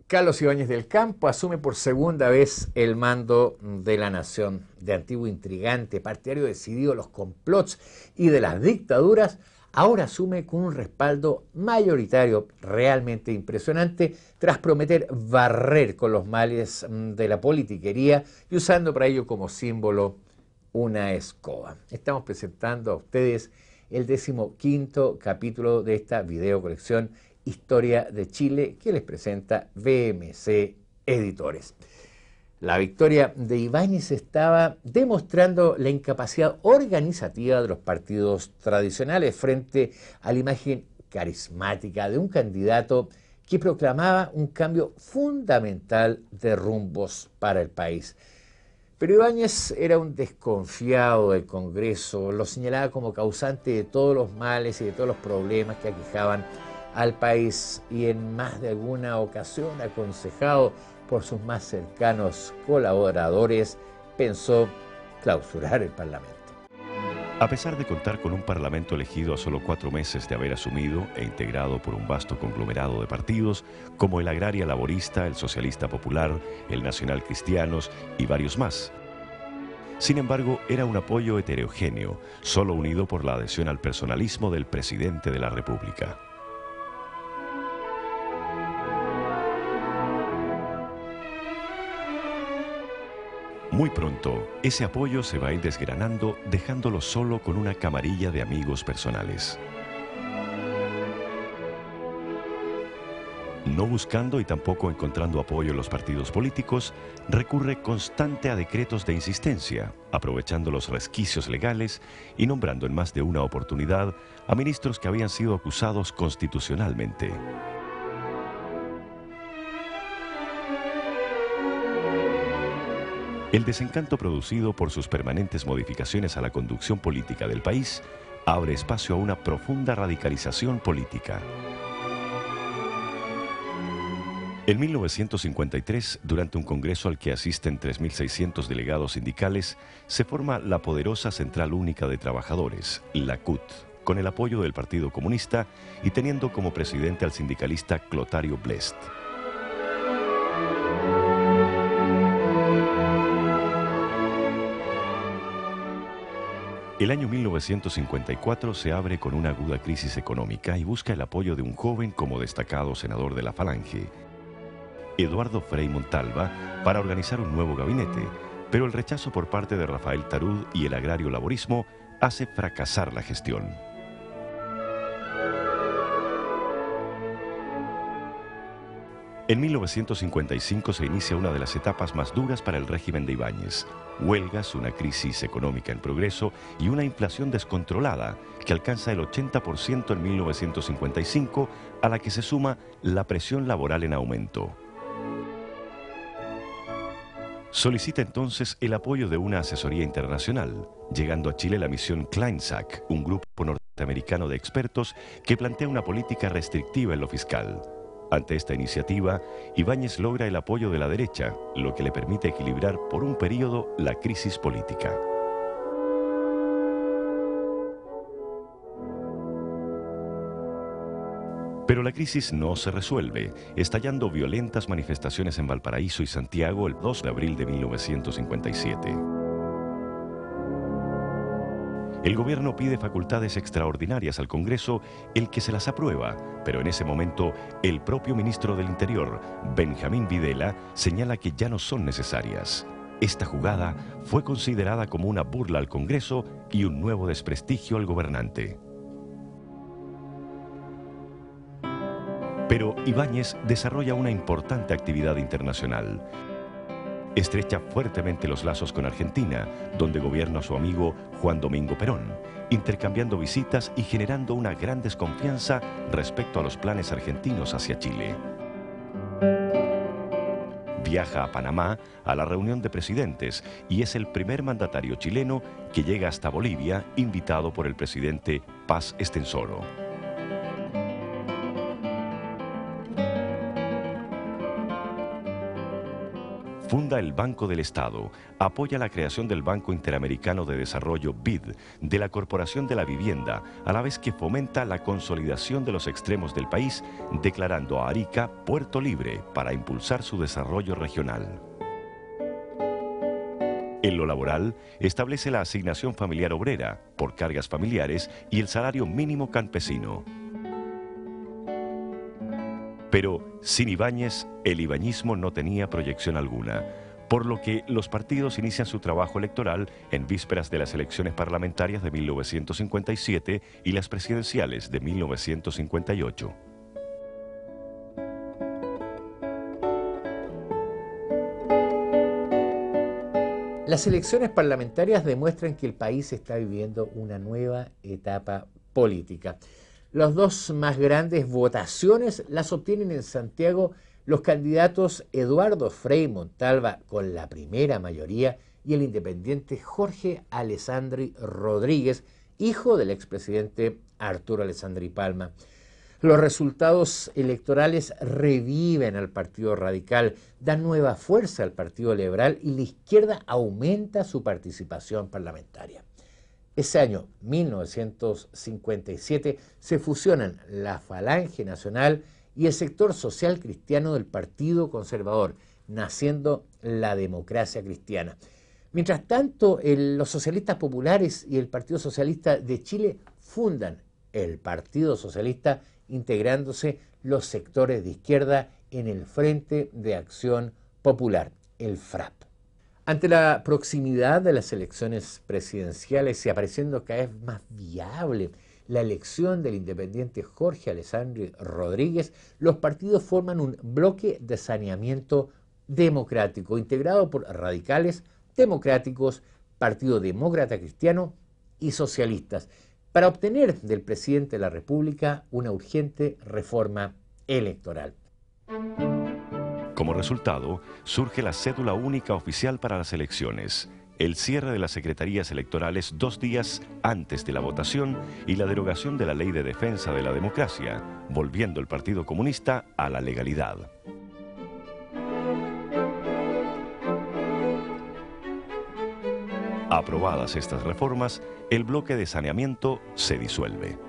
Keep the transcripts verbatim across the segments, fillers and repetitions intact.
Carlos Ibáñez del Campo asume por segunda vez el mando de la nación. De antiguo intrigante, partidario decidido de los complots y de las dictaduras, ahora asume con un respaldo mayoritario realmente impresionante tras prometer barrer con los males de la politiquería y usando para ello como símbolo una escoba. Estamos presentando a ustedes el decimoquinto capítulo de esta video colección Historia de Chile que les presenta B M C Editores. La victoria de Ibáñez estaba demostrando la incapacidad organizativa de los partidos tradicionales frente a la imagen carismática de un candidato que proclamaba un cambio fundamental de rumbos para el país. Pero Ibáñez era un desconfiado del Congreso, lo señalaba como causante de todos los males y de todos los problemas que aquejaban al país y en más de alguna ocasión, aconsejado por sus más cercanos colaboradores, pensó clausurar el Parlamento. A pesar de contar con un Parlamento elegido a solo cuatro meses de haber asumido e integrado por un vasto conglomerado de partidos como el Agraria Laborista, el Socialista Popular, el Nacional Cristianos y varios más. Sin embargo, era un apoyo heterogéneo, solo unido por la adhesión al personalismo del presidente de la República. Muy pronto, ese apoyo se va a ir desgranando, dejándolo solo con una camarilla de amigos personales. No buscando y tampoco encontrando apoyo en los partidos políticos, recurre constante a decretos de insistencia, aprovechando los resquicios legales y nombrando en más de una oportunidad a ministros que habían sido acusados constitucionalmente. El desencanto producido por sus permanentes modificaciones a la conducción política del país abre espacio a una profunda radicalización política. En mil novecientos cincuenta y tres, durante un congreso al que asisten tres mil seiscientos delegados sindicales, se forma la poderosa Central Única de Trabajadores, la C U T, con el apoyo del Partido Comunista y teniendo como presidente al sindicalista Clotario Blest. El año mil novecientos cincuenta y cuatro se abre con una aguda crisis económica y busca el apoyo de un joven como destacado senador de la Falange, Eduardo Frei Montalva, para organizar un nuevo gabinete, pero el rechazo por parte de Rafael Tarúd y el agrario laborismo hace fracasar la gestión. En mil novecientos cincuenta y cinco se inicia una de las etapas más duras para el régimen de Ibáñez. Huelgas, una crisis económica en progreso y una inflación descontrolada que alcanza el ochenta por ciento en mil novecientos cincuenta y cinco, a la que se suma la presión laboral en aumento. Solicita entonces el apoyo de una asesoría internacional, llegando a Chile la misión Kleinsack, un grupo norteamericano de expertos que plantea una política restrictiva en lo fiscal. Ante esta iniciativa, Ibáñez logra el apoyo de la derecha, lo que le permite equilibrar por un periodo la crisis política. Pero la crisis no se resuelve, estallando violentas manifestaciones en Valparaíso y Santiago el dos de abril de mil novecientos cincuenta y siete. El gobierno pide facultades extraordinarias al Congreso, el que se las aprueba, pero en ese momento el propio ministro del Interior, Benjamín Videla, señala que ya no son necesarias. Esta jugada fue considerada como una burla al Congreso y un nuevo desprestigio al gobernante. Pero Ibáñez desarrolla una importante actividad internacional. Estrecha fuertemente los lazos con Argentina, donde gobierna su amigo Juan Domingo Perón, intercambiando visitas y generando una gran desconfianza respecto a los planes argentinos hacia Chile. Viaja a Panamá a la reunión de presidentes y es el primer mandatario chileno que llega hasta Bolivia, invitado por el presidente Paz Estenssoro. funda el Banco del Estado, apoya la creación del Banco Interamericano de Desarrollo B I D, de la Corporación de la Vivienda, a la vez que fomenta la consolidación de los extremos del país, declarando a Arica puerto libre para impulsar su desarrollo regional. En lo laboral, establece la asignación familiar obrera por cargas familiares y el salario mínimo campesino. Pero sin Ibáñez, el ibañismo no tenía proyección alguna, por lo que los partidos inician su trabajo electoral en vísperas de las elecciones parlamentarias de mil novecientos cincuenta y siete y las presidenciales de mil novecientos cincuenta y ocho. Las elecciones parlamentarias demuestran que el país está viviendo una nueva etapa política. Las dos más grandes votaciones las obtienen en Santiago los candidatos Eduardo Frei Montalva con la primera mayoría y el independiente Jorge Alessandri Rodríguez, hijo del expresidente Arturo Alessandri Palma. Los resultados electorales reviven al Partido Radical, dan nueva fuerza al Partido Liberal y la izquierda aumenta su participación parlamentaria. Ese año, mil novecientos cincuenta y siete, se fusionan la Falange Nacional y el sector social cristiano del Partido Conservador, naciendo la Democracia Cristiana. Mientras tanto, el, los socialistas populares y el Partido Socialista de Chile fundan el Partido Socialista, integrándose los sectores de izquierda en el Frente de Acción Popular, el F R A P. Ante la proximidad de las elecciones presidenciales y apareciendo cada vez más viable la elección del independiente Jorge Alessandri Rodríguez, los partidos forman un bloque de saneamiento democrático integrado por radicales, democráticos, Partido Demócrata Cristiano y socialistas, para obtener del presidente de la República una urgente reforma electoral. Como resultado, surge la cédula única oficial para las elecciones, el cierre de las secretarías electorales dos días antes de la votación y la derogación de la Ley de Defensa de la Democracia, volviendo el Partido Comunista a la legalidad. Aprobadas estas reformas, el bloque de saneamiento se disuelve.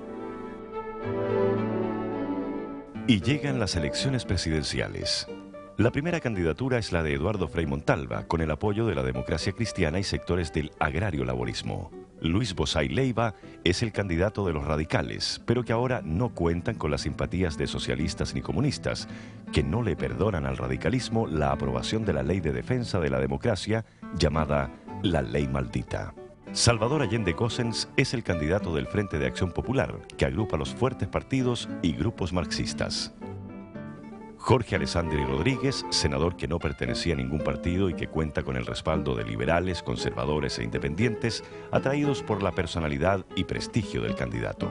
Y llegan las elecciones presidenciales. La primera candidatura es la de Eduardo Frei Montalva, con el apoyo de la Democracia Cristiana y sectores del agrario laborismo. Luis Bozay Leiva es el candidato de los radicales, pero que ahora no cuentan con las simpatías de socialistas ni comunistas, que no le perdonan al radicalismo la aprobación de la Ley de Defensa de la Democracia, llamada la Ley Maldita. Salvador Allende Gossens es el candidato del Frente de Acción Popular, que agrupa los fuertes partidos y grupos marxistas. Jorge Alessandri Rodríguez, senador que no pertenecía a ningún partido y que cuenta con el respaldo de liberales, conservadores e independientes, atraídos por la personalidad y prestigio del candidato.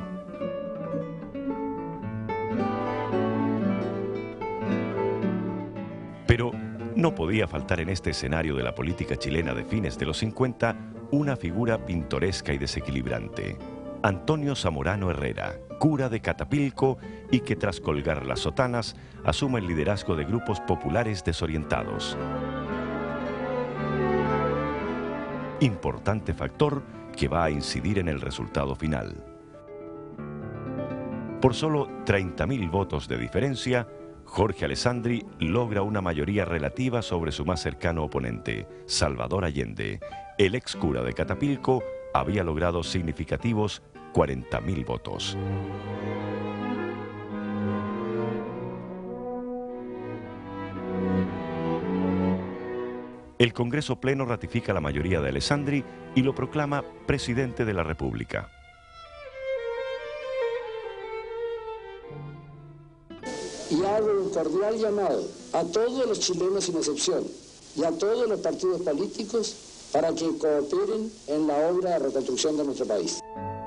Pero no podía faltar en este escenario de la política chilena de fines de los cincuenta una figura pintoresca y desequilibrante. Antonio Zamorano Herrera, cura de Catapilco y que tras colgar las sotanas asume el liderazgo de grupos populares desorientados. Importante factor que va a incidir en el resultado final. Por solo treinta mil votos de diferencia, Jorge Alessandri logra una mayoría relativa sobre su más cercano oponente, Salvador Allende. El ex cura de Catapilco había logrado significativos cuarenta mil votos. El Congreso Pleno ratifica la mayoría de Alessandri y lo proclama presidente de la República. Y hago un cordial llamado a todos los chilenos sin excepción y a todos los partidos políticos para que cooperen en la obra de reconstrucción de nuestro país.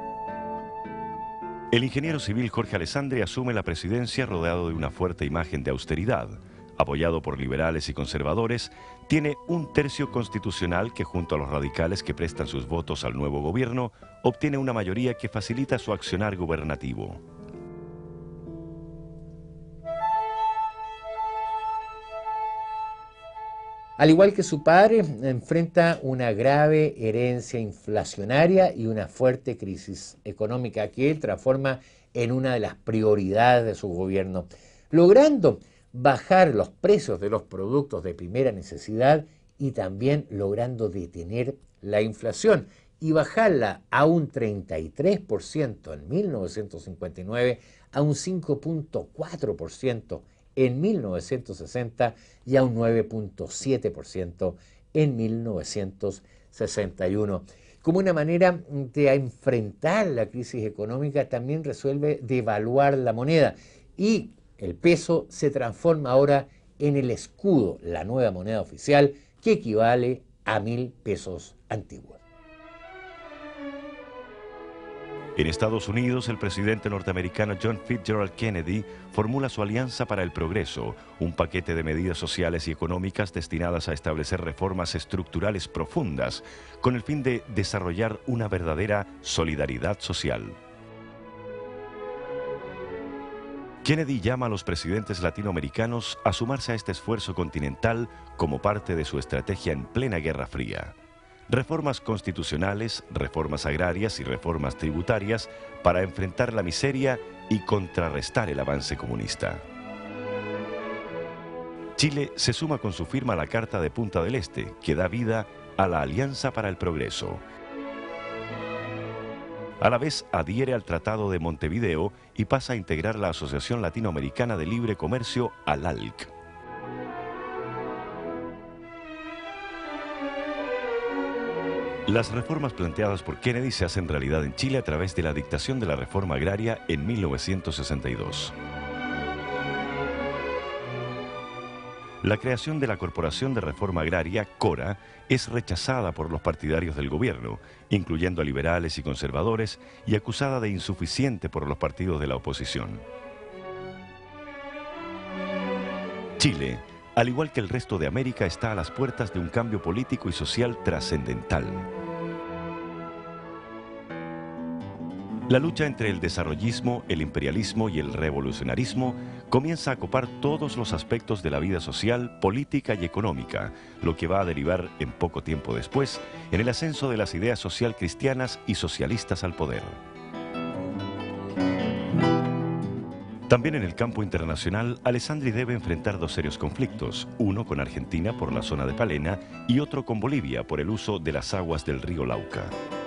El ingeniero civil Jorge Alessandri asume la presidencia rodeado de una fuerte imagen de austeridad. Apoyado por liberales y conservadores, tiene un tercio constitucional que, junto a los radicales que prestan sus votos al nuevo gobierno, obtiene una mayoría que facilita su accionar gubernativo. Al igual que su padre, enfrenta una grave herencia inflacionaria y una fuerte crisis económica que él transforma en una de las prioridades de su gobierno, logrando bajar los precios de los productos de primera necesidad y también logrando detener la inflación y bajarla a un treinta y tres por ciento en mil novecientos cincuenta y nueve, a un cinco punto cuatro por ciento en mil novecientos sesenta y a un nueve punto siete por ciento en mil novecientos sesenta y uno. Como una manera de enfrentar la crisis económica, también resuelve devaluar la moneda y el peso se transforma ahora en el escudo, la nueva moneda oficial, que equivale a mil pesos antiguos. En Estados Unidos, el presidente norteamericano John Fitzgerald Kennedy formula su Alianza para el Progreso, un paquete de medidas sociales y económicas destinadas a establecer reformas estructurales profundas, con el fin de desarrollar una verdadera solidaridad social. Kennedy llama a los presidentes latinoamericanos a sumarse a este esfuerzo continental como parte de su estrategia en plena Guerra Fría. Reformas constitucionales, reformas agrarias y reformas tributarias para enfrentar la miseria y contrarrestar el avance comunista. Chile se suma con su firma a la Carta de Punta del Este, que da vida a la Alianza para el Progreso. A la vez adhiere al Tratado de Montevideo y pasa a integrar la Asociación Latinoamericana de Libre Comercio, A L A L C. Las reformas planteadas por Kennedy se hacen realidad en Chile a través de la dictación de la reforma agraria en mil novecientos sesenta y dos. La creación de la Corporación de Reforma Agraria, CORA, es rechazada por los partidarios del gobierno, incluyendo a liberales y conservadores, y acusada de insuficiente por los partidos de la oposición. Chile, al igual que el resto de América, está a las puertas de un cambio político y social trascendental. La lucha entre el desarrollismo, el imperialismo y el revolucionarismo comienza a copar todos los aspectos de la vida social, política y económica, lo que va a derivar en poco tiempo después en el ascenso de las ideas social cristianas y socialistas al poder. También en el campo internacional, Alessandri debe enfrentar dos serios conflictos, uno con Argentina por la zona de Palena y otro con Bolivia por el uso de las aguas del río Lauca.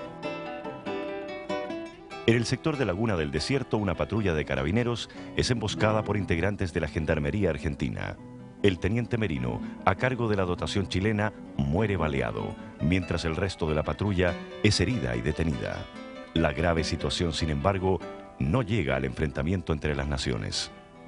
En el sector de Laguna del Desierto, una patrulla de carabineros es emboscada por integrantes de la Gendarmería Argentina. El teniente Merino, a cargo de la dotación chilena, muere baleado, mientras el resto de la patrulla es herida y detenida. La grave situación, sin embargo, no llega al enfrentamiento entre las naciones.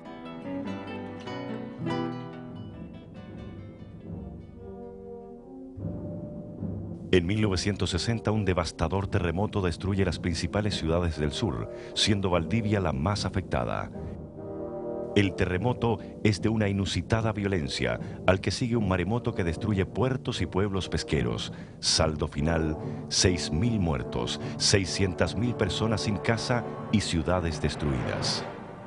En mil novecientos sesenta, un devastador terremoto destruye las principales ciudades del sur, siendo Valdivia la más afectada. El terremoto es de una inusitada violencia, al que sigue un maremoto que destruye puertos y pueblos pesqueros. Saldo final, seis mil muertos, seiscientas mil personas sin casa y ciudades destruidas.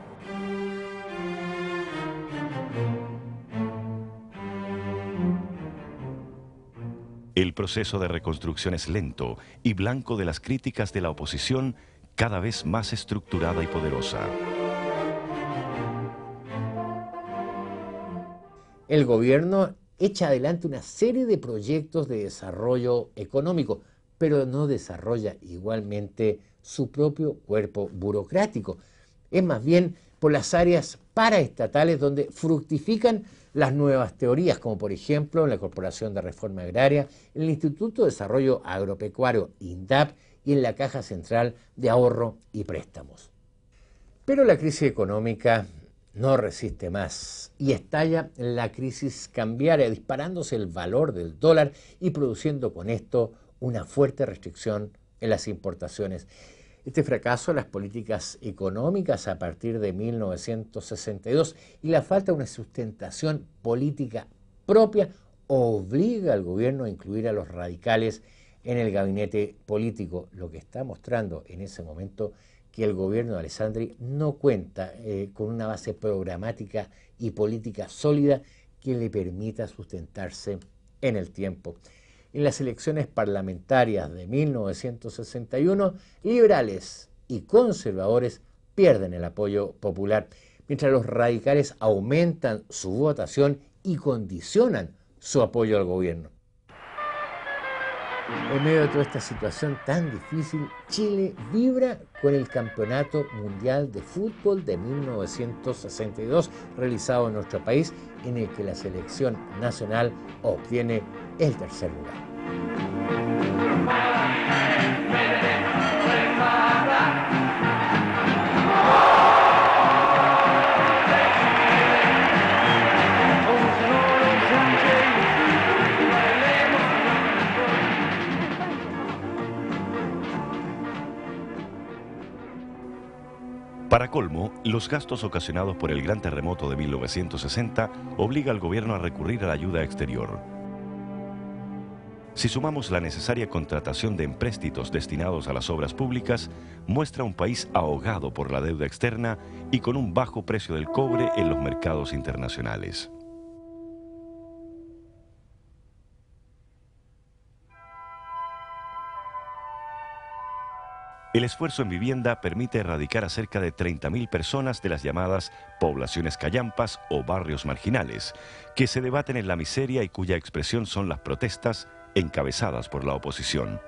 El proceso de reconstrucción es lento y blanco de las críticas de la oposición, cada vez más estructurada y poderosa. El gobierno echa adelante una serie de proyectos de desarrollo económico, pero no desarrolla igualmente su propio cuerpo burocrático. Es más bien por las áreas paraestatales donde fructifican las nuevas teorías, como por ejemplo en la Corporación de Reforma Agraria, en el Instituto de Desarrollo Agropecuario, INDAP, y en la Caja Central de Ahorro y Préstamos. Pero la crisis económica no resiste más y estalla la crisis cambiaria, disparándose el valor del dólar y produciendo con esto una fuerte restricción en las importaciones. Este fracaso de las políticas económicas a partir de mil novecientos sesenta y dos y la falta de una sustentación política propia obliga al gobierno a incluir a los radicales en el gabinete político, lo que está mostrando en ese momento que el gobierno de Alessandri no cuenta eh, con una base programática y política sólida que le permita sustentarse en el tiempo. En las elecciones parlamentarias de mil novecientos sesenta y uno, liberales y conservadores pierden el apoyo popular, mientras los radicales aumentan su votación y condicionan su apoyo al gobierno. En medio de toda esta situación tan difícil, Chile vibra con el Campeonato Mundial de Fútbol de mil novecientos sesenta y dos, realizado en nuestro país, en el que la selección nacional obtiene el tercer lugar. Para colmo, los gastos ocasionados por el gran terremoto de mil novecientos sesenta obliga al gobierno a recurrir a la ayuda exterior. Si sumamos la necesaria contratación de empréstitos destinados a las obras públicas, muestra un país ahogado por la deuda externa y con un bajo precio del cobre en los mercados internacionales. El esfuerzo en vivienda permite erradicar a cerca de treinta mil personas de las llamadas poblaciones callampas o barrios marginales, que se debaten en la miseria y cuya expresión son las protestas encabezadas por la oposición.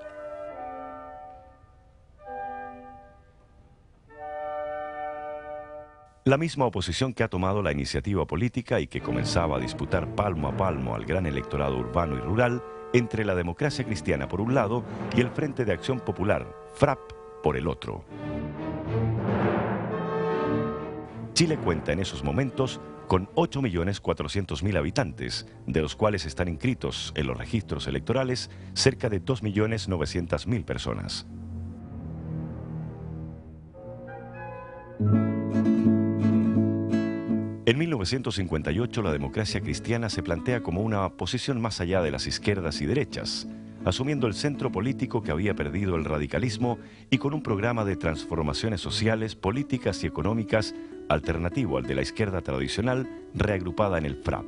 La misma oposición que ha tomado la iniciativa política y que comenzaba a disputar palmo a palmo al gran electorado urbano y rural entre la Democracia Cristiana por un lado y el Frente de Acción Popular, FRAP, por el otro. Chile cuenta en esos momentos con ocho millones cuatrocientos mil habitantes, de los cuales están inscritos en los registros electorales cerca de dos millones novecientas mil personas. En mil novecientos cincuenta y ocho, la Democracia Cristiana se plantea como una posición más allá de las izquierdas y derechas, asumiendo el centro político que había perdido el radicalismo y con un programa de transformaciones sociales, políticas y económicas alternativo al de la izquierda tradicional, reagrupada en el FRAP.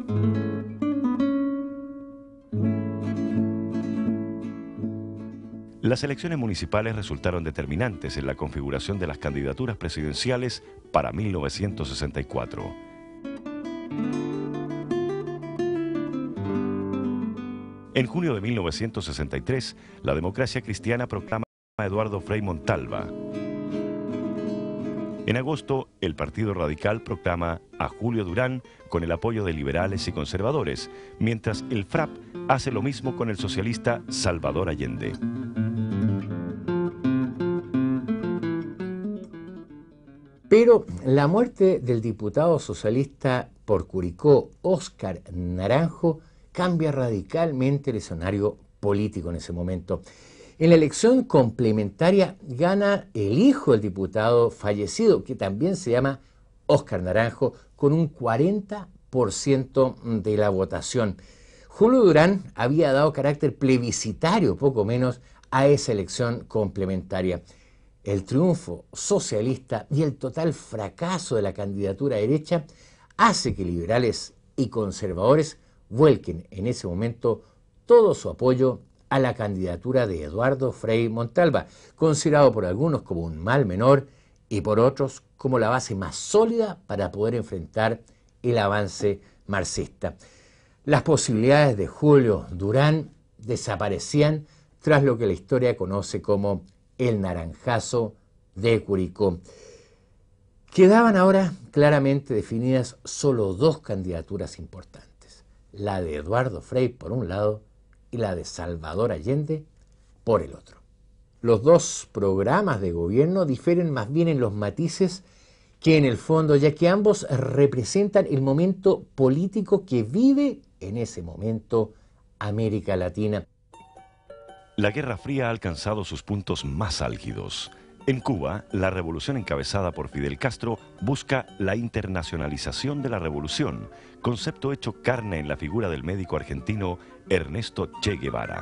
Las elecciones municipales resultaron determinantes en la configuración de las candidaturas presidenciales para mil novecientos sesenta y cuatro. En junio de mil novecientos sesenta y tres, la Democracia Cristiana proclama a Eduardo Frei Montalva. En agosto, el Partido Radical proclama a Julio Durán con el apoyo de liberales y conservadores, mientras el FRAP hace lo mismo con el socialista Salvador Allende. Pero la muerte del diputado socialista por Curicó, Óscar Naranjo, cambia radicalmente el escenario político en ese momento. En la elección complementaria gana el hijo del diputado fallecido, que también se llama Óscar Naranjo, con un cuarenta por ciento de la votación. Julio Durán había dado carácter plebiscitario, poco menos, a esa elección complementaria. El triunfo socialista y el total fracaso de la candidatura derecha hace que liberales y conservadores vuelquen en ese momento todo su apoyo a la candidatura de Eduardo Frei Montalva, considerado por algunos como un mal menor y por otros como la base más sólida para poder enfrentar el avance marxista. Las posibilidades de Julio Durán desaparecían tras lo que la historia conoce como el naranjazo de Curicó. Quedaban ahora claramente definidas solo dos candidaturas importantes, la de Eduardo Frei por un lado y la de Salvador Allende por el otro. Los dos programas de gobierno difieren más bien en los matices que en el fondo, ya que ambos representan el momento político que vive en ese momento América Latina. La Guerra Fría ha alcanzado sus puntos más álgidos. En Cuba, la revolución encabezada por Fidel Castro busca la internacionalización de la revolución, concepto hecho carne en la figura del médico argentino Ernesto Che Guevara.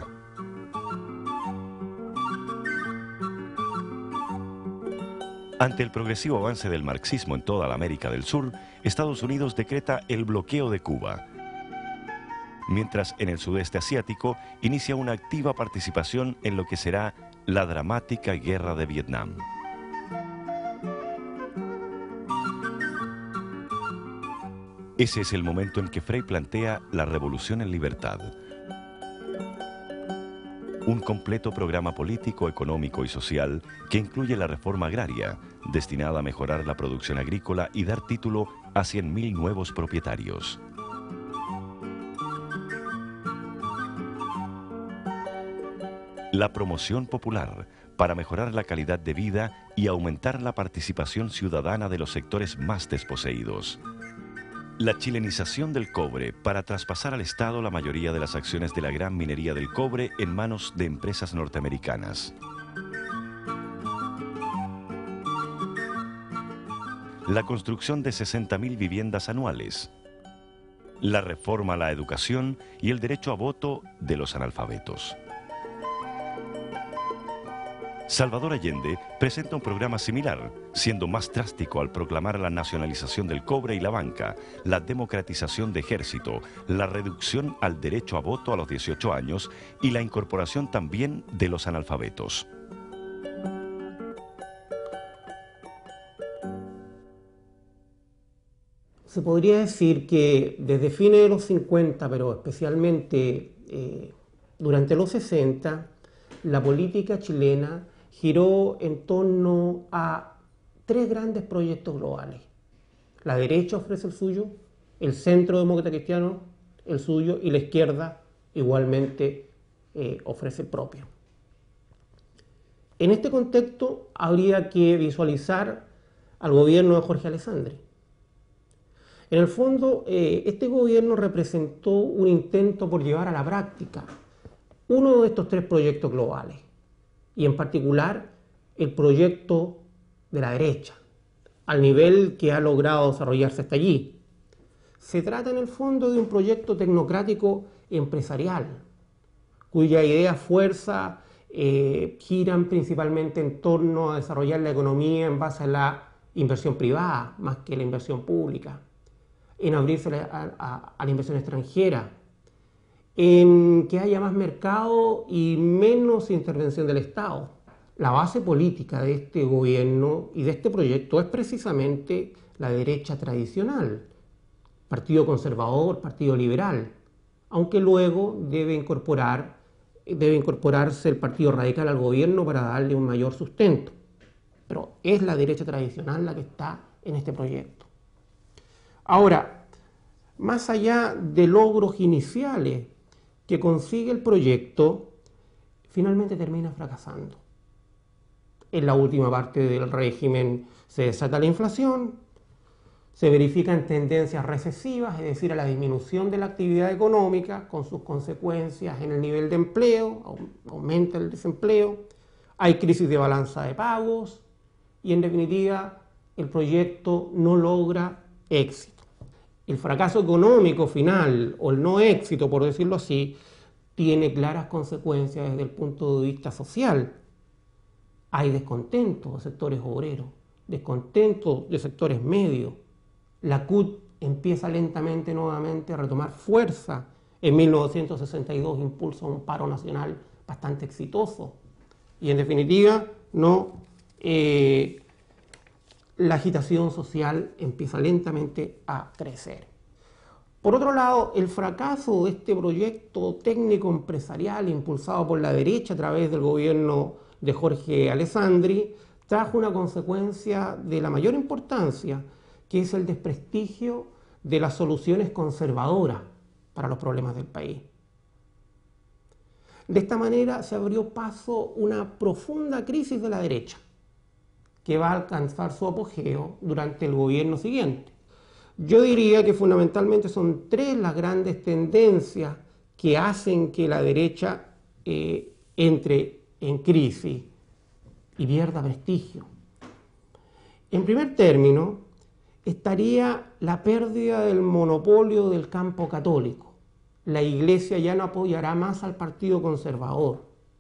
Ante el progresivo avance del marxismo en toda la América del Sur, Estados Unidos decreta el bloqueo de Cuba. mientras en el sudeste asiático inicia una activa participación en lo que será la dramática guerra de Vietnam. Ese es el momento en que Frei plantea la revolución en libertad. Un completo programa político, económico y social que incluye la reforma agraria, destinada a mejorar la producción agrícola y dar título a cien mil nuevos propietarios. La promoción popular, para mejorar la calidad de vida y aumentar la participación ciudadana de los sectores más desposeídos. La chilenización del cobre, para traspasar al Estado la mayoría de las acciones de la gran minería del cobre en manos de empresas norteamericanas. La construcción de sesenta mil viviendas anuales. La reforma a la educación y el derecho a voto de los analfabetos. Salvador Allende presenta un programa similar, siendo más drástico al proclamar la nacionalización del cobre y la banca, la democratización de ejército, la reducción al derecho a voto a los dieciocho años y la incorporación también de los analfabetos. Se podría decir que desde fines de los cincuenta, pero especialmente eh, durante los sesenta, la política chilena giró en torno a tres grandes proyectos globales. La derecha ofrece el suyo, el centro demócrata cristiano el suyo y la izquierda igualmente eh, ofrece el propio. En este contexto habría que visualizar al gobierno de Jorge Alessandri. En el fondo, eh, este gobierno representó un intento por llevar a la práctica uno de estos tres proyectos globales, y en particular el proyecto de la derecha, al nivel que ha logrado desarrollarse hasta allí. Se trata en el fondo de un proyecto tecnocrático empresarial, cuya ideas fuerza eh, giran principalmente en torno a desarrollar la economía en base a la inversión privada, más que la inversión pública, en abrirse a, a, a la inversión extranjera, en que haya más mercado y menos intervención del Estado. La base política de este gobierno y de este proyecto es precisamente la derecha tradicional, partido conservador, partido liberal, aunque luego debe incorporar, debe incorporarse el partido radical al gobierno para darle un mayor sustento. Pero es la derecha tradicional la que está en este proyecto. Ahora, más allá de logros iniciales que consigue el proyecto, finalmente termina fracasando. En la última parte del régimen se desata la inflación, se verifican tendencias recesivas, es decir, a la disminución de la actividad económica con sus consecuencias en el nivel de empleo, aumenta el desempleo, hay crisis de balanza de pagos y en definitiva el proyecto no logra éxito. El fracaso económico final, o el no éxito, por decirlo así, tiene claras consecuencias desde el punto de vista social. Hay descontento de sectores obreros, descontento de sectores medios. La C U T empieza lentamente nuevamente a retomar fuerza. En mil novecientos sesenta y dos impulsa un paro nacional bastante exitoso. Y en definitiva, no... Eh, la agitación social empieza lentamente a crecer. Por otro lado, el fracaso de este proyecto técnico empresarial impulsado por la derecha a través del gobierno de Jorge Alessandri trajo una consecuencia de la mayor importancia, que es el desprestigio de las soluciones conservadoras para los problemas del país. De esta manera se abrió paso una profunda crisis de la derecha, que va a alcanzar su apogeo durante el gobierno siguiente. Yo diría que fundamentalmente son tres las grandes tendencias que hacen que la derecha eh, entre en crisis y pierda prestigio. En primer término, estaría la pérdida del monopolio del campo católico. La Iglesia ya no apoyará más al partido conservador.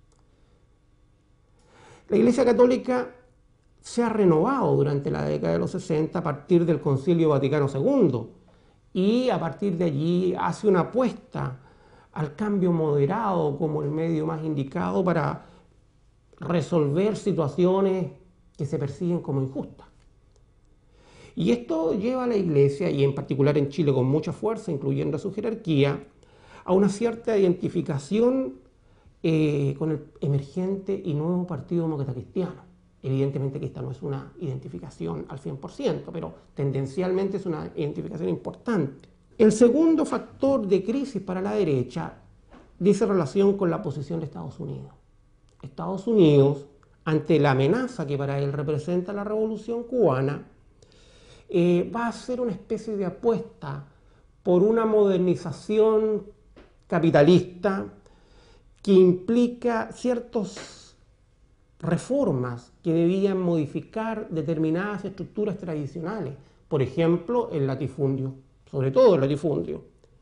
La Iglesia católica se ha renovado durante la década de los sesenta a partir del Concilio Vaticano segundo y a partir de allí hace una apuesta al cambio moderado como el medio más indicado para resolver situaciones que se persiguen como injustas. Y esto lleva a la Iglesia, y en particular en Chile con mucha fuerza, incluyendo a su jerarquía, a una cierta identificación eh, con el emergente y nuevo Partido Demócrata Cristiano. Evidentemente que esta no es una identificación al cien por ciento, pero tendencialmente es una identificación importante. El segundo factor de crisis para la derecha dice relación con la posición de Estados Unidos. Estados Unidos, ante la amenaza que para él representa la revolución cubana, eh, va a hacer una especie de apuesta por una modernización capitalista que implica ciertas reformas que debían modificar determinadas estructuras tradicionales, por ejemplo, el latifundio, sobre todo el latifundio.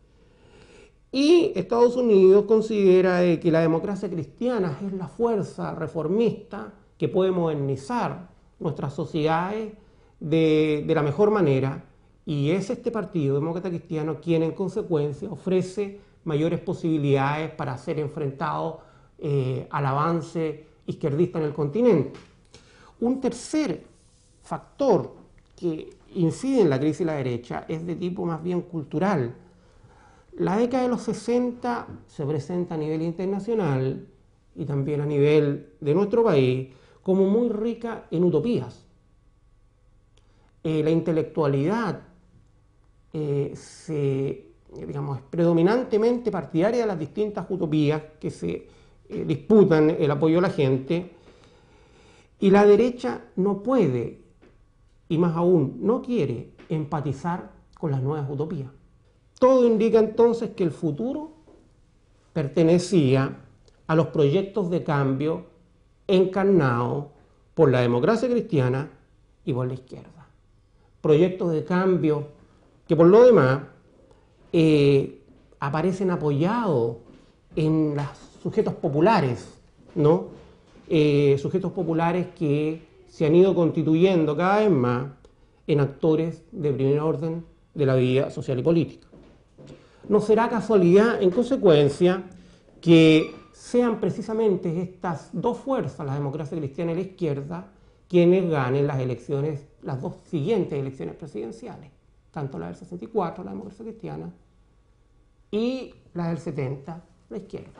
Y Estados Unidos considera eh, que la democracia cristiana es la fuerza reformista que puede modernizar nuestras sociedades de, de la mejor manera, y es este Partido Demócrata Cristiano quien en consecuencia ofrece mayores posibilidades para ser enfrentado eh, al avance izquierdista en el continente. Un tercer factor que incide en la crisis de la derecha es de tipo más bien cultural. La década de los sesenta se presenta a nivel internacional y también a nivel de nuestro país como muy rica en utopías. Eh, la intelectualidad eh, se, digamos, es predominantemente partidaria de las distintas utopías que se eh, disputan el apoyo de la gente, y la derecha no puede, y más aún no quiere, empatizar con las nuevas utopías. Todo indica entonces que el futuro pertenecía a los proyectos de cambio encarnados por la democracia cristiana y por la izquierda. Proyectos de cambio que por lo demás eh, aparecen apoyados en los sujetos populares, ¿no? Eh, sujetos populares que se han ido constituyendo cada vez más en actores de primer orden de la vida social y política. No será casualidad, en consecuencia, que sean precisamente estas dos fuerzas, la democracia cristiana y la izquierda, quienes ganen las elecciones, las dos siguientes elecciones presidenciales, tanto la del sesenta y cuatro, la democracia cristiana, y la del setenta, la izquierda.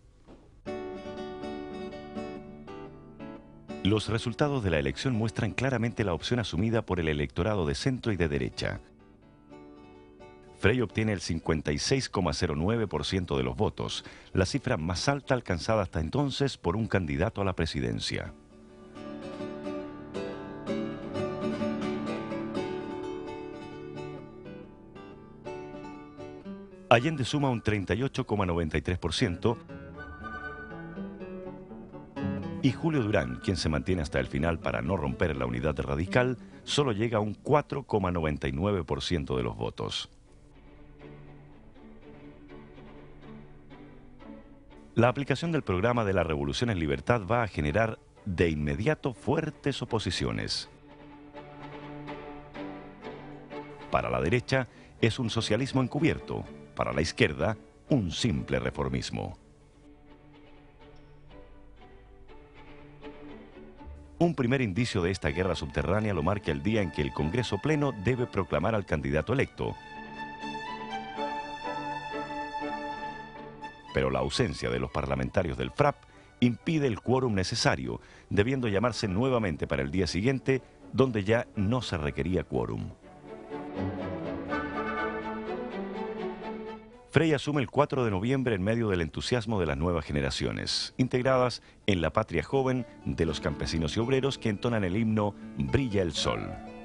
Los resultados de la elección muestran claramente la opción asumida por el electorado de centro y de derecha. Frey obtiene el cincuenta y seis coma cero nueve por ciento de los votos, la cifra más alta alcanzada hasta entonces por un candidato a la presidencia. Allende suma un treinta y ocho coma noventa y tres por ciento y Julio Durán, quien se mantiene hasta el final para no romper la unidad radical, solo llega a un cuatro coma noventa y nueve por ciento de los votos. La aplicación del programa de la Revolución en Libertad va a generar de inmediato fuertes oposiciones. Para la derecha es un socialismo encubierto, para la izquierda un simple reformismo. Un primer indicio de esta guerra subterránea lo marca el día en que el Congreso Pleno debe proclamar al candidato electo. Pero la ausencia de los parlamentarios del F R A P impide el quórum necesario, debiendo llamarse nuevamente para el día siguiente, donde ya no se requería quórum. Frey asume el cuatro de noviembre en medio del entusiasmo de las nuevas generaciones, integradas en la patria joven de los campesinos y obreros que entonan el himno Brilla el Sol.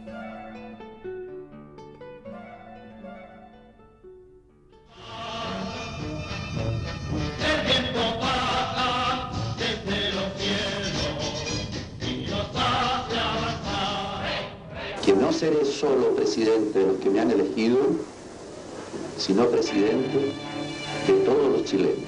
Que no seré solo presidente de los que me han elegido, sino presidente de todos los chilenos.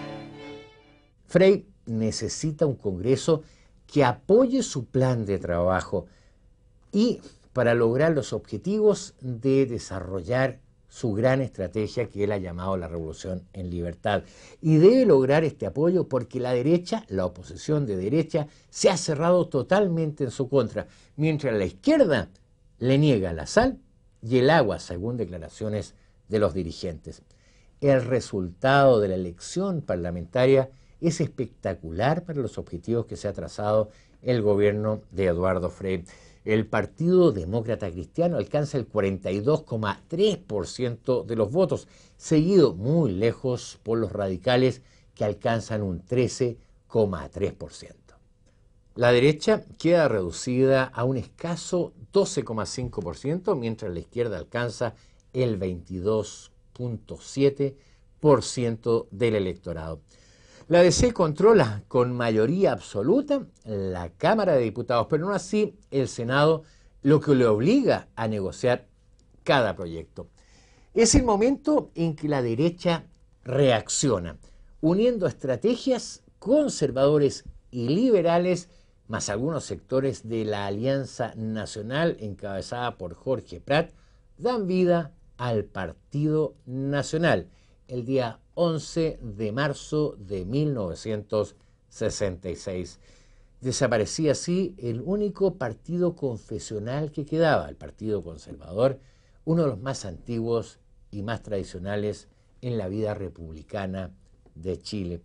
Frey necesita un Congreso que apoye su plan de trabajo y para lograr los objetivos de desarrollar su gran estrategia que él ha llamado la revolución en libertad. Y debe lograr este apoyo porque la derecha, la oposición de derecha, se ha cerrado totalmente en su contra, mientras la izquierda le niega la sal y el agua, según declaraciones de los dirigentes. El resultado de la elección parlamentaria es espectacular para los objetivos que se ha trazado el gobierno de Eduardo Frei. El Partido Demócrata Cristiano alcanza el cuarenta y dos coma tres por ciento de los votos, seguido muy lejos por los radicales que alcanzan un trece coma tres por ciento. La derecha queda reducida a un escaso doce coma cinco por ciento, mientras la izquierda alcanza el veintidós coma siete por ciento del electorado. La D C controla con mayoría absoluta la Cámara de Diputados, pero no así el Senado, lo que le obliga a negociar cada proyecto. Es el momento en que la derecha reacciona, uniendo estrategias conservadores y liberales, más algunos sectores de la Alianza Nacional encabezada por Jorge Prat, dan vida al Partido Nacional el día once de marzo de mil novecientos sesenta y seis. Desaparecía así el único partido confesional que quedaba, el Partido Conservador, uno de los más antiguos y más tradicionales en la vida republicana de Chile.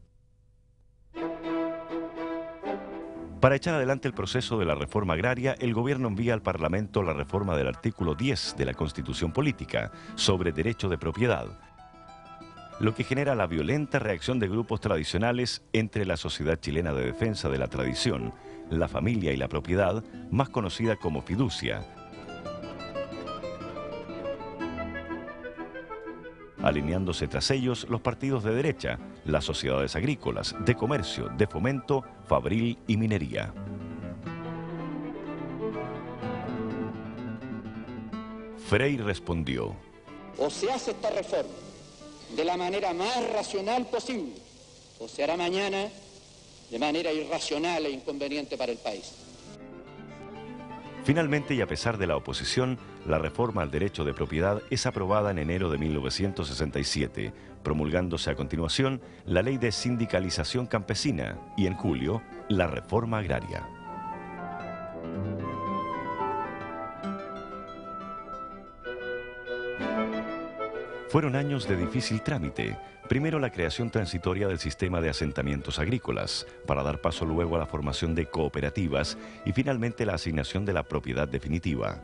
Para echar adelante el proceso de la reforma agraria, el gobierno envía al Parlamento la reforma del artículo diez de la Constitución Política sobre derecho de propiedad, lo que genera la violenta reacción de grupos tradicionales entre la Sociedad Chilena de Defensa de la Tradición, la Familia y la Propiedad, más conocida como Fiducia. Alineándose tras ellos los partidos de derecha, las sociedades agrícolas, de comercio, de fomento, fabril y minería. Frei respondió: o se hace esta reforma de la manera más racional posible, o se hará mañana de manera irracional e inconveniente para el país. Finalmente, y a pesar de la oposición, la reforma al derecho de propiedad es aprobada en enero de mil novecientos sesenta y siete, promulgándose a continuación la Ley de Sindicalización Campesina y en julio, la Reforma Agraria. Fueron años de difícil trámite. Primero la creación transitoria del sistema de asentamientos agrícolas, para dar paso luego a la formación de cooperativas y finalmente la asignación de la propiedad definitiva.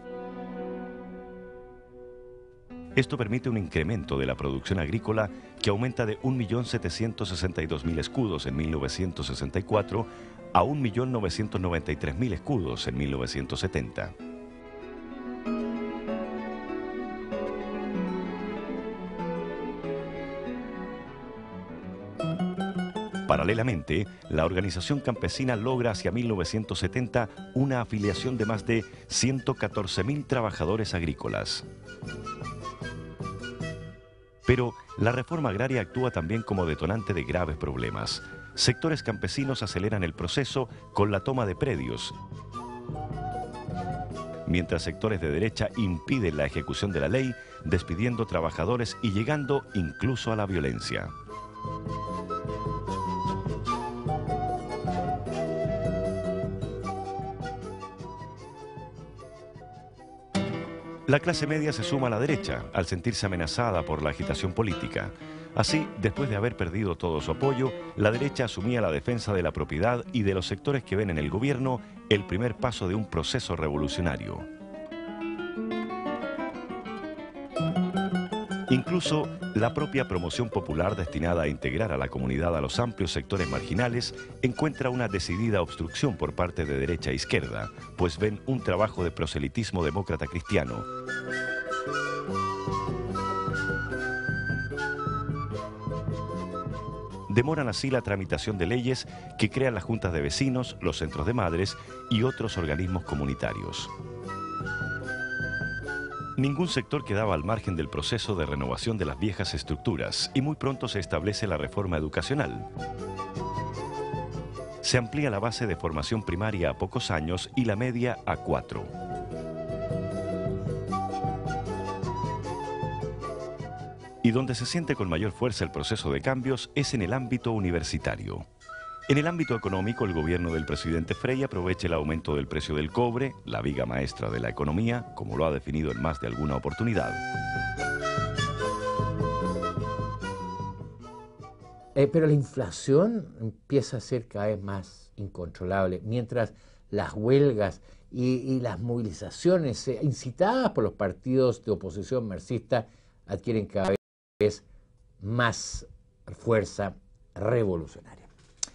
Esto permite un incremento de la producción agrícola que aumenta de un millón setecientos sesenta y dos mil escudos en mil novecientos sesenta y cuatro a un millón novecientos noventa y tres mil escudos en mil novecientos setenta. Paralelamente, la organización campesina logra hacia mil novecientos setenta una afiliación de más de ciento catorce mil trabajadores agrícolas. Pero la reforma agraria actúa también como detonante de graves problemas. Sectores campesinos aceleran el proceso con la toma de predios, mientras sectores de derecha impiden la ejecución de la ley, despidiendo trabajadores y llegando incluso a la violencia. La clase media se suma a la derecha al sentirse amenazada por la agitación política. Así, después de haber perdido todo su apoyo, la derecha asumía la defensa de la propiedad y de los sectores que ven en el gobierno el primer paso de un proceso revolucionario. Incluso la propia promoción popular destinada a integrar a la comunidad a los amplios sectores marginales encuentra una decidida obstrucción por parte de derecha e izquierda, pues ven un trabajo de proselitismo demócrata cristiano. Demoran así la tramitación de leyes que crean las juntas de vecinos, los centros de madres y otros organismos comunitarios. Ningún sector quedaba al margen del proceso de renovación de las viejas estructuras y muy pronto se establece la reforma educacional. Se amplía la base de formación primaria a pocos años y la media a cuatro. Y donde se siente con mayor fuerza el proceso de cambios es en el ámbito universitario. En el ámbito económico, el gobierno del presidente Frei aprovecha el aumento del precio del cobre, la viga maestra de la economía, como lo ha definido en más de alguna oportunidad. Eh, pero la inflación empieza a ser cada vez más incontrolable, mientras las huelgas y, y las movilizaciones eh, incitadas por los partidos de oposición marxista adquieren cada vez más fuerza revolucionaria.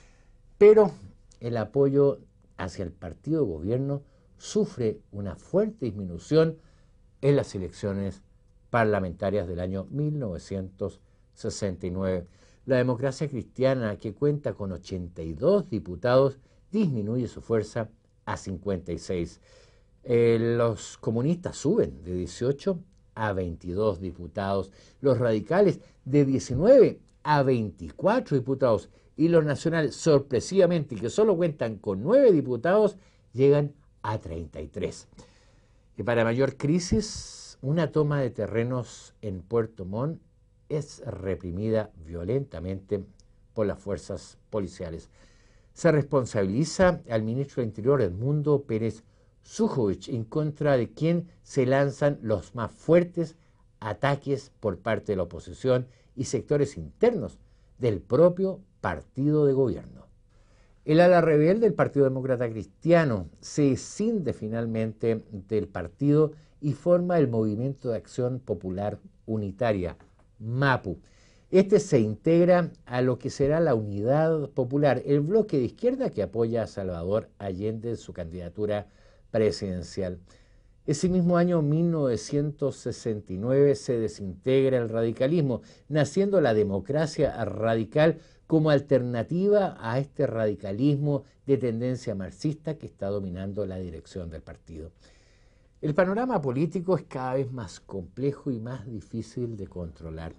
Pero el apoyo hacia el partido de gobierno sufre una fuerte disminución en las elecciones parlamentarias del año mil novecientos sesenta y nueve. La Democracia Cristiana, que cuenta con ochenta y dos diputados, disminuye su fuerza a cincuenta y seis. Eh, los comunistas suben de dieciocho a veintidós diputados, los radicales de diecinueve a veinticuatro diputados, y los nacionales, sorpresivamente, que solo cuentan con nueve diputados, llegan a treinta y tres. Y para mayor crisis, una toma de terrenos en Puerto Montt es reprimida violentamente por las fuerzas policiales. Se responsabiliza al ministro del Interior, Edmundo Pérez Sujovic, en contra de quien se lanzan los más fuertes ataques por parte de la oposición y sectores internos del propio partido de gobierno. El ala rebelde del Partido Demócrata Cristiano se escinde finalmente del partido y forma el Movimiento de Acción Popular Unitaria, MAPU. Este se integra a lo que será la Unidad Popular, el bloque de izquierda que apoya a Salvador Allende en su candidatura presidencial. Ese mismo año, mil novecientos sesenta y nueve, se desintegra el radicalismo, naciendo la Democracia Radical como alternativa a este radicalismo de tendencia marxista que está dominando la dirección del partido. El panorama político es cada vez más complejo y más difícil de controlar.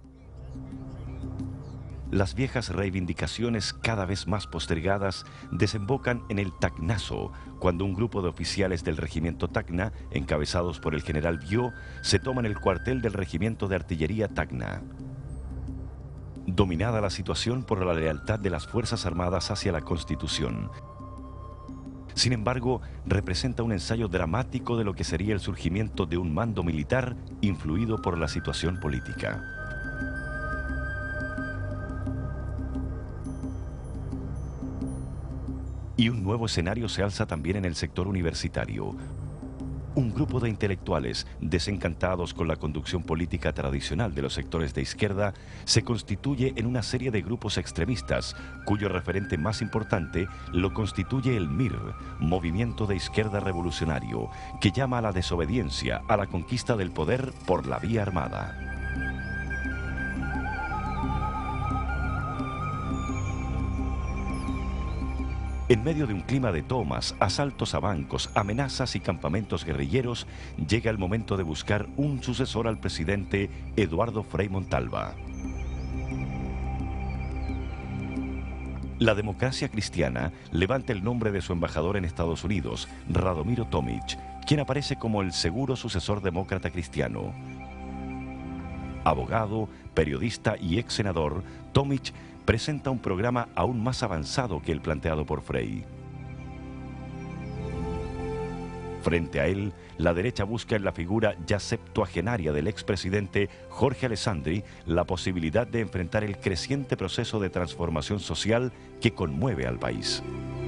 Las viejas reivindicaciones, cada vez más postergadas, desembocan en el Tacnazo, cuando un grupo de oficiales del regimiento Tacna, encabezados por el general Bió, se toman el cuartel del regimiento de artillería Tacna. Dominada la situación por la lealtad de las Fuerzas Armadas hacia la Constitución. Sin embargo, representa un ensayo dramático de lo que sería el surgimiento de un mando militar influido por la situación política. Y un nuevo escenario se alza también en el sector universitario. Un grupo de intelectuales, desencantados con la conducción política tradicional de los sectores de izquierda, se constituye en una serie de grupos extremistas, cuyo referente más importante lo constituye el M I R, Movimiento de Izquierda Revolucionario, que llama a la desobediencia, a la conquista del poder por la vía armada. En medio de un clima de tomas, asaltos a bancos, amenazas y campamentos guerrilleros, llega el momento de buscar un sucesor al presidente Eduardo Frei Montalva. La Democracia Cristiana levanta el nombre de su embajador en Estados Unidos, Radomiro Tomic, quien aparece como el seguro sucesor demócrata cristiano. Abogado, periodista y ex senador, Tomic presenta un programa aún más avanzado que el planteado por Frei. Frente a él, la derecha busca en la figura ya septuagenaria del expresidente Jorge Alessandri la posibilidad de enfrentar el creciente proceso de transformación social que conmueve al país.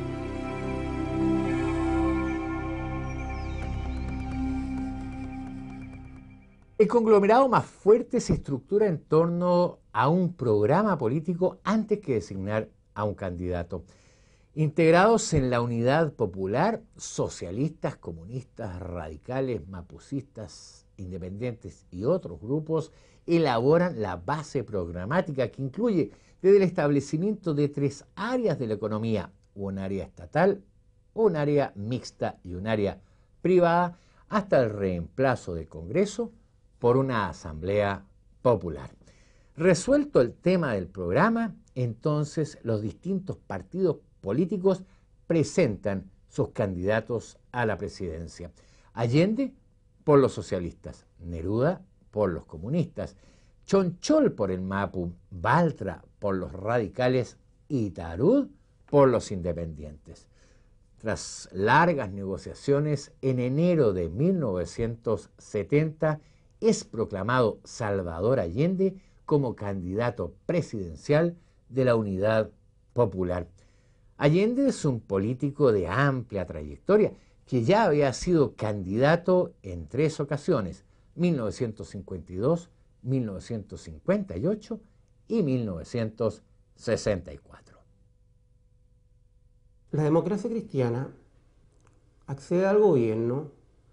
El conglomerado más fuerte se estructura en torno a un programa político antes que designar a un candidato. Integrados en la Unidad Popular, socialistas, comunistas, radicales, mapucistas, independientes y otros grupos elaboran la base programática que incluye desde el establecimiento de tres áreas de la economía, un área estatal, un área mixta y un área privada, hasta el reemplazo del Congreso por una asamblea popular. Resuelto el tema del programa, entonces los distintos partidos políticos presentan sus candidatos a la presidencia. Allende por los socialistas, Neruda por los comunistas, Chonchol por el Mapu, Baltra por los radicales y Tarud por los independientes. Tras largas negociaciones, en enero de mil novecientos setenta es proclamado Salvador Allende como candidato presidencial de la Unidad Popular. Allende es un político de amplia trayectoria que ya había sido candidato en tres ocasiones, mil novecientos cincuenta y dos, mil novecientos cincuenta y ocho y mil novecientos sesenta y cuatro. La democracia cristiana accede al gobierno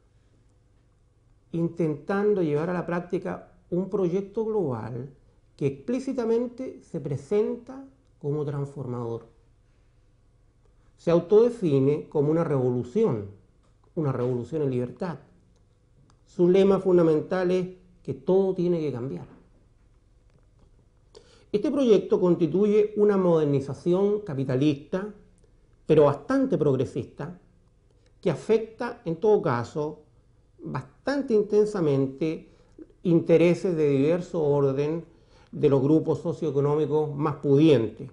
intentando llevar a la práctica un proyecto global que explícitamente se presenta como transformador. Se autodefine como una revolución, una revolución en libertad. Su lema fundamental es que todo tiene que cambiar. Este proyecto constituye una modernización capitalista, pero bastante progresista, que afecta en todo caso bastante intensamente intereses de diverso orden de los grupos socioeconómicos más pudientes.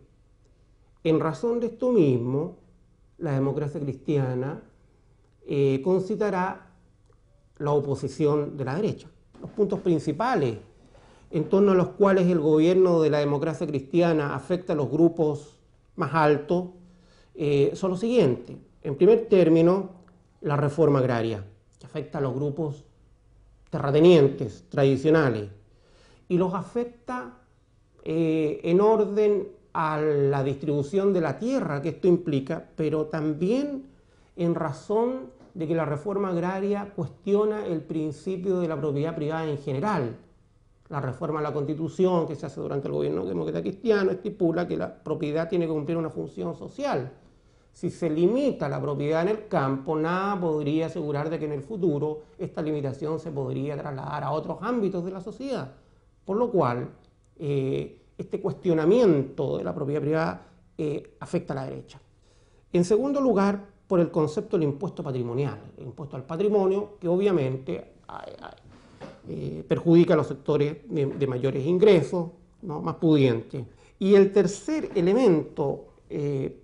En razón de esto mismo, la democracia cristiana eh, concitará la oposición de la derecha. Los puntos principales en torno a los cuales el gobierno de la democracia cristiana afecta a los grupos más altos eh, son los siguientes. En primer término, la reforma agraria, que afecta a los grupos terratenientes tradicionales y los afecta eh, en orden a la distribución de la tierra que esto implica, pero también en razón de que la reforma agraria cuestiona el principio de la propiedad privada en general. La reforma a la Constitución que se hace durante el gobierno demócrata cristiano estipula que la propiedad tiene que cumplir una función social. Si se limita la propiedad en el campo, nada podría asegurar de que en el futuro esta limitación se podría trasladar a otros ámbitos de la sociedad. Por lo cual, eh, este cuestionamiento de la propiedad privada eh, afecta a la derecha. En segundo lugar, por el concepto del impuesto patrimonial, el impuesto al patrimonio, que obviamente ay, ay, eh, perjudica a los sectores de, de mayores ingresos, ¿no?, más pudientes. Y el tercer elemento eh,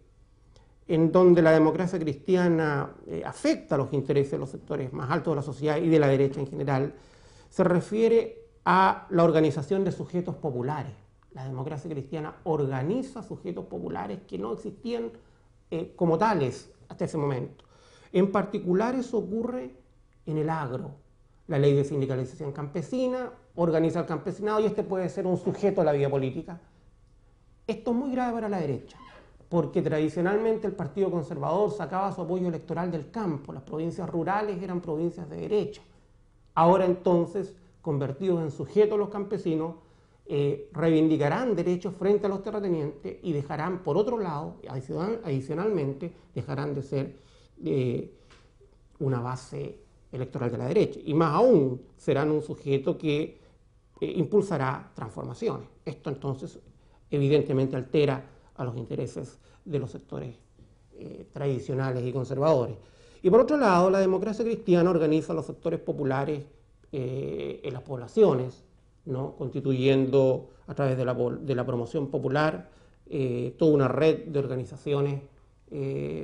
en donde la democracia cristiana eh, afecta a los intereses de los sectores más altos de la sociedad y de la derecha en general, se refiere a la organización de sujetos populares. La democracia cristiana organiza sujetos populares que no existían eh, como tales hasta ese momento. En particular eso ocurre en el agro. La ley de sindicalización campesina organiza al campesinado y este puede ser un sujeto a la vida política. Esto es muy grave para la derecha, porque tradicionalmente el Partido Conservador sacaba su apoyo electoral del campo, las provincias rurales eran provincias de derecha. Ahora entonces, convertidos en sujetos los campesinos, eh, reivindicarán derechos frente a los terratenientes y dejarán, por otro lado, adicional, adicionalmente, dejarán de ser eh, una base electoral de la derecha. Y más aún, serán un sujeto que eh, impulsará transformaciones. Esto entonces evidentemente altera a los intereses de los sectores eh, tradicionales y conservadores. Y por otro lado, la democracia cristiana organiza a los sectores populares eh, en las poblaciones, ¿no?, constituyendo a través de la, de la promoción popular eh, toda una red de organizaciones eh,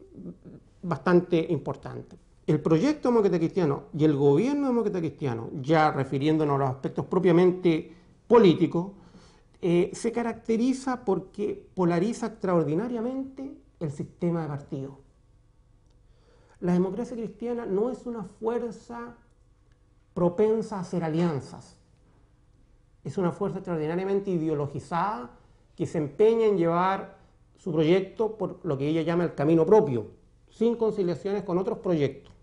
bastante importante. El proyecto demócrata cristiano y el gobierno demócrata cristiano, ya refiriéndonos a los aspectos propiamente políticos, Eh, se caracteriza porque polariza extraordinariamente el sistema de partidos. La democracia cristiana no es una fuerza propensa a hacer alianzas. Es una fuerza extraordinariamente ideologizada que se empeña en llevar su proyecto por lo que ella llama el camino propio, sin conciliaciones con otros proyectos.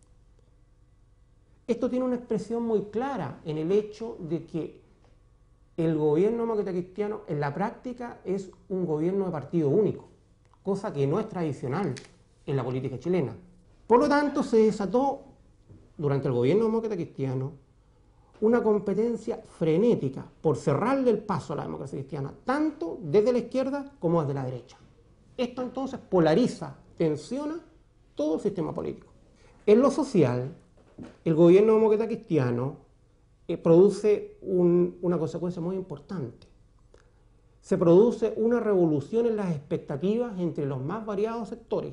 Esto tiene una expresión muy clara en el hecho de que el gobierno demócrata cristiano en la práctica es un gobierno de partido único, cosa que no es tradicional en la política chilena. Por lo tanto, se desató durante el gobierno demócrata cristiano una competencia frenética por cerrarle el paso a la democracia cristiana, tanto desde la izquierda como desde la derecha. Esto entonces polariza, tensiona todo el sistema político. En lo social, el gobierno demócrata cristiano eh, produce un, una consecuencia muy importante. Se produce una revolución en las expectativas entre los más variados sectores.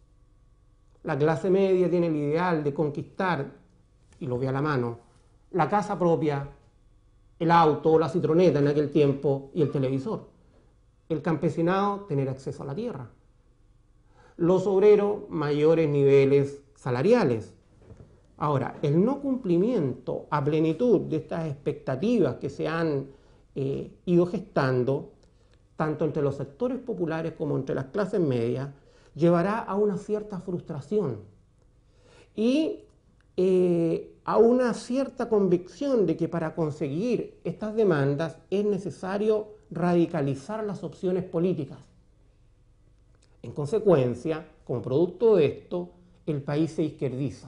La clase media tiene el ideal de conquistar, y lo ve a la mano, la casa propia, el auto, la citroneta en aquel tiempo y el televisor. El campesinado, tener acceso a la tierra. Los obreros, mayores niveles salariales. Ahora, el no cumplimiento a plenitud de estas expectativas que se han eh, ido gestando, tanto entre los sectores populares como entre las clases medias, llevará a una cierta frustración y eh, a una cierta convicción de que para conseguir estas demandas es necesario radicalizar las opciones políticas. En consecuencia, como producto de esto, el país se izquierdiza.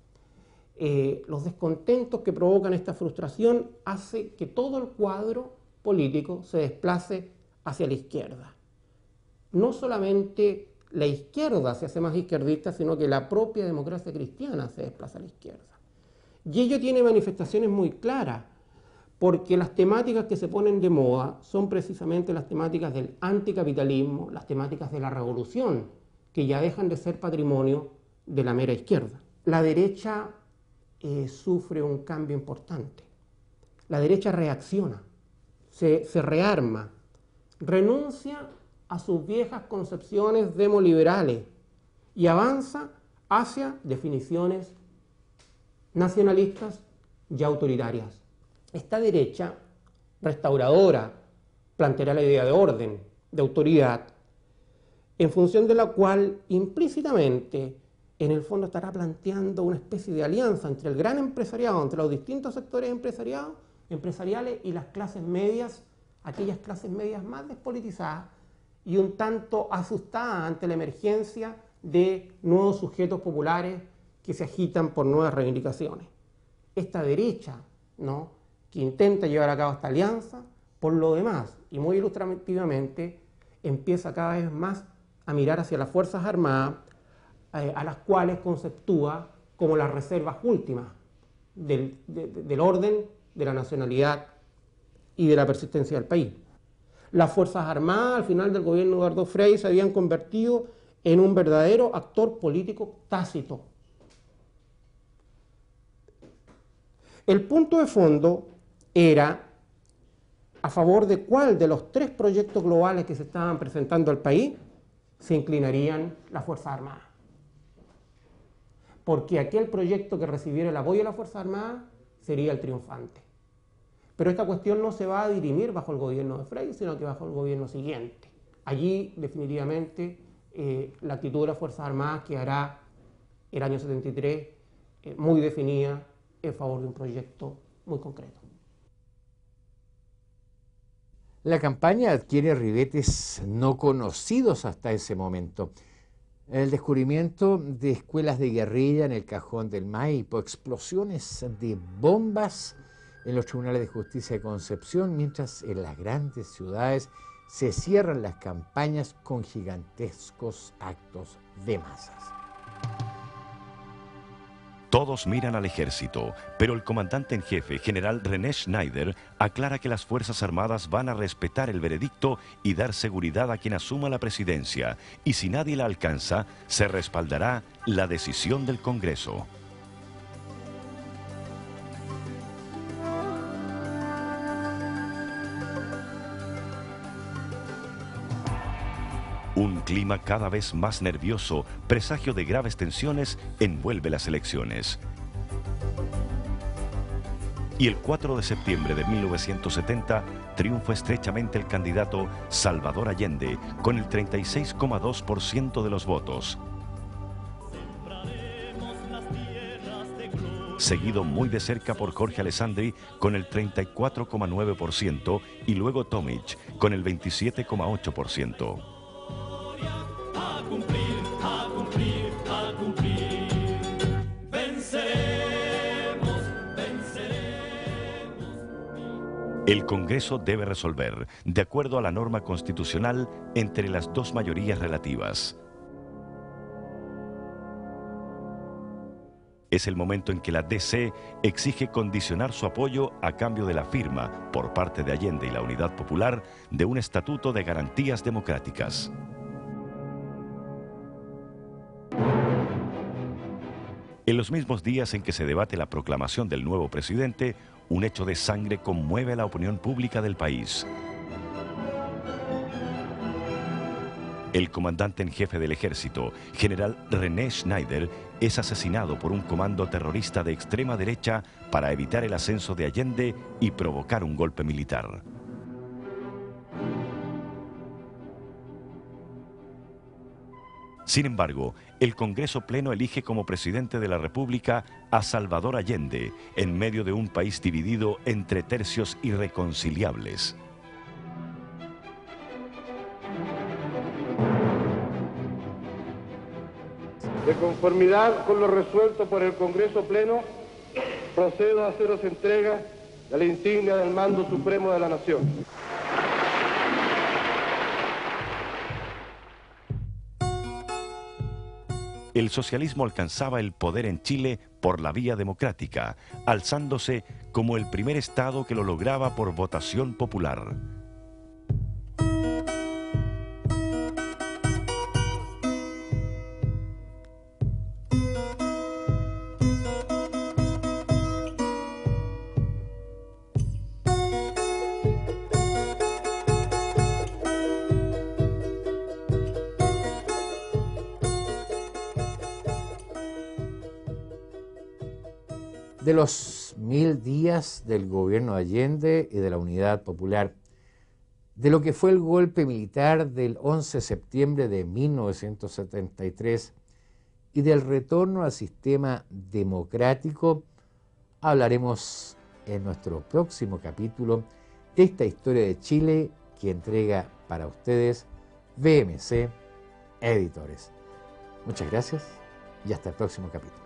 Eh, los descontentos que provocan esta frustración hace que todo el cuadro político se desplace hacia la izquierda. No solamente la izquierda se hace más izquierdista, sino que la propia democracia cristiana se desplaza a la izquierda. Y ello tiene manifestaciones muy claras, porque las temáticas que se ponen de moda son precisamente las temáticas del anticapitalismo, las temáticas de la revolución, que ya dejan de ser patrimonio de la mera izquierda. La derecha eh, sufre un cambio importante. La derecha reacciona, se, se rearma, renuncia a sus viejas concepciones demoliberales y avanza hacia definiciones nacionalistas y autoritarias. Esta derecha restauradora planteará la idea de orden, de autoridad, en función de la cual implícitamente en el fondo estará planteando una especie de alianza entre el gran empresariado, entre los distintos sectores empresariados, empresariales y las clases medias, aquellas clases medias más despolitizadas y un tanto asustadas ante la emergencia de nuevos sujetos populares que se agitan por nuevas reivindicaciones. Esta derecha, ¿no?, que intenta llevar a cabo esta alianza, por lo demás, y muy ilustrativamente, empieza cada vez más a mirar hacia las Fuerzas Armadas, eh, a las cuales conceptúa como las reservas últimas del, de, del orden, de la nacionalidad y de la persistencia del país. Las Fuerzas Armadas, al final del gobierno de Eduardo Frei, se habían convertido en un verdadero actor político tácito. El punto de fondo era a favor de cuál de los tres proyectos globales que se estaban presentando al país se inclinarían las Fuerzas Armadas. Porque aquel proyecto que recibiera el apoyo de las Fuerzas Armadas sería el triunfante. Pero esta cuestión no se va a dirimir bajo el gobierno de Frei, sino que bajo el gobierno siguiente. Allí, definitivamente, eh, la actitud de las Fuerzas Armadas quedará el año setenta y tres eh, muy definida en favor de un proyecto muy concreto. La campaña adquiere ribetes no conocidos hasta ese momento. El descubrimiento de escuelas de guerrilla en el Cajón del Maipo, explosiones de bombas en los tribunales de justicia de Concepción, mientras en las grandes ciudades se cierran las campañas con gigantescos actos de masas. Todos miran al ejército, pero el comandante en jefe, general René Schneider, aclara que las Fuerzas Armadas van a respetar el veredicto y dar seguridad a quien asuma la presidencia, y si nadie la alcanza, se respaldará la decisión del Congreso. Un clima cada vez más nervioso, presagio de graves tensiones, envuelve las elecciones. Y el cuatro de septiembre de mil novecientos setenta triunfa estrechamente el candidato Salvador Allende con el treinta y seis coma dos por ciento de los votos. Seguido muy de cerca por Jorge Alessandri con el treinta y cuatro coma nueve por ciento y luego Tomic con el veintisiete coma ocho por ciento. A cumplir, a cumplir, a cumplir. Venceremos, venceremos. El Congreso debe resolver, de acuerdo a la norma constitucional, entre las dos mayorías relativas. Es el momento en que la D C exige condicionar su apoyo a cambio de la firma, por parte de Allende y la Unidad Popular, de un estatuto de garantías democráticas. En los mismos días en que se debate la proclamación del nuevo presidente, un hecho de sangre conmueve a la opinión pública del país. El comandante en jefe del ejército, general René Schneider, es asesinado por un comando terrorista de extrema derecha para evitar el ascenso de Allende y provocar un golpe militar. Sin embargo, el Congreso Pleno elige como presidente de la República a Salvador Allende, en medio de un país dividido entre tercios irreconciliables. De conformidad con lo resuelto por el Congreso Pleno, procedo a haceros entrega de la insignia del mando supremo de la nación. El socialismo alcanzaba el poder en Chile por la vía democrática, alzándose como el primer Estado que lo lograba por votación popular. De los mil días del gobierno de Allende y de la Unidad Popular, de lo que fue el golpe militar del once de septiembre de mil novecientos setenta y tres y del retorno al sistema democrático, hablaremos en nuestro próximo capítulo de esta historia de Chile que entrega para ustedes B M C Editores. Muchas gracias y hasta el próximo capítulo.